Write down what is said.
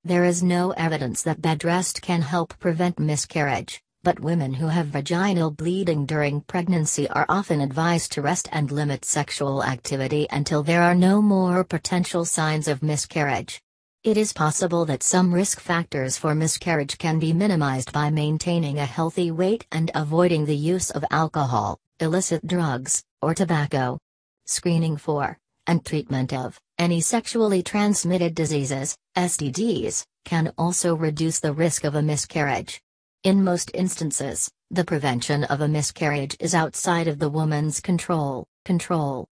There is no evidence that bed rest can help prevent miscarriage, but women who have vaginal bleeding during pregnancy are often advised to rest and limit sexual activity until there are no more potential signs of miscarriage. It is possible that some risk factors for miscarriage can be minimized by maintaining a healthy weight and avoiding the use of alcohol, illicit drugs, or tobacco. Screening for, and treatment of, any sexually transmitted diseases, STDs, can also reduce the risk of a miscarriage. In most instances, the prevention of a miscarriage is outside of the woman's control.